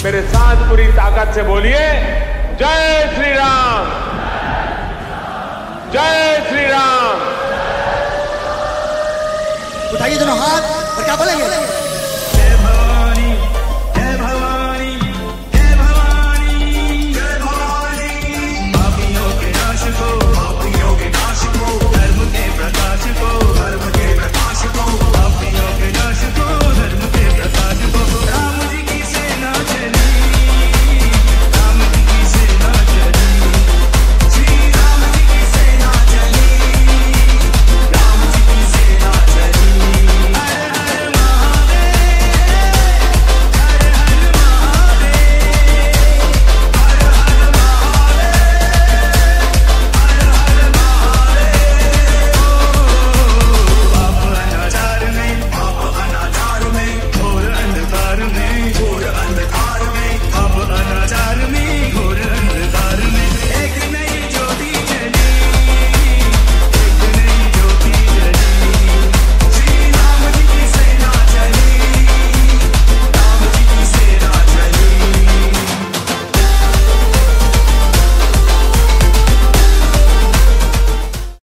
मेरे साथ पूरी ताकत से बोलिए, जय श्री राम, जय श्री राम। उठाइए दोनों हाथ और क्या बोलेंगे?